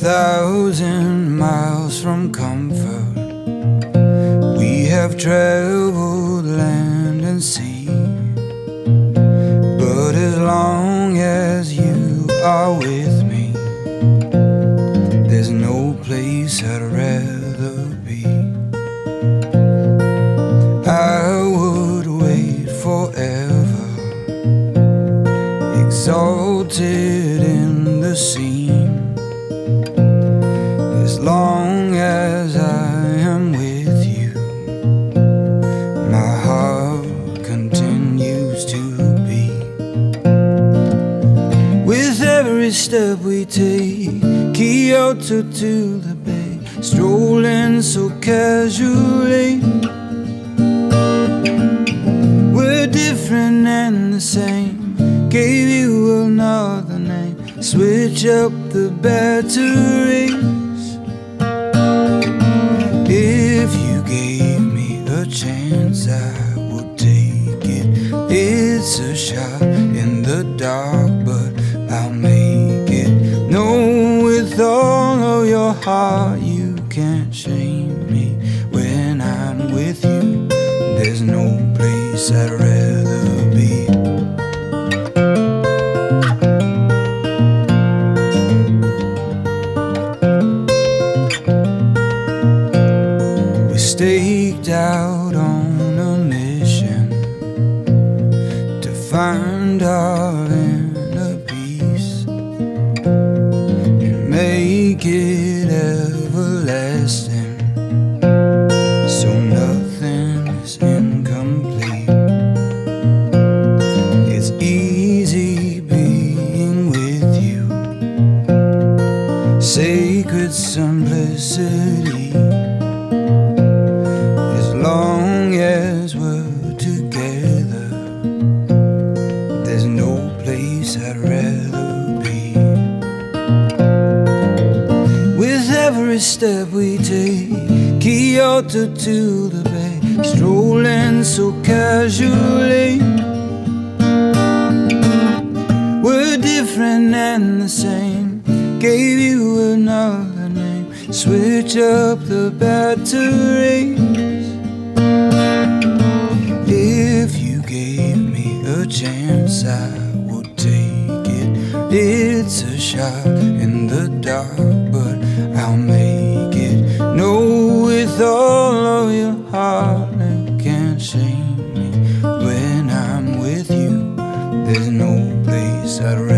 1,000 miles from comfort, we have traveled land and sea. But as long as you are with me, there's no place I'd rather be. I would wait forever, exalted in the scene, as long as I am with you. My heart continues to beat. With every step we take, Kyoto to the bay, strolling so casually. We're different and the same, gave you another name, switch up the batteries. If you gave me a chance, I would take it. It's a shot in the dark, but I'll make it. No, with all of your heart, you can't shame me. When I'm with you, there's no place I'd rather be. Staked out on a mission to find our inner peace and make it everlasting, so nothing is incomplete. It's easy being with you, sacred simplicity. Long as we're together, there's no place I'd rather be. With every step we take, Kyoto to the bay, strolling so casually. We're different and the same, gave you another name, switch up the batteries. If you gave me a chance, I would take it. It's a shot in the dark, but I'll make it. No, with all of your heart, it can't shame me. When I'm with you, there's no place I'd rather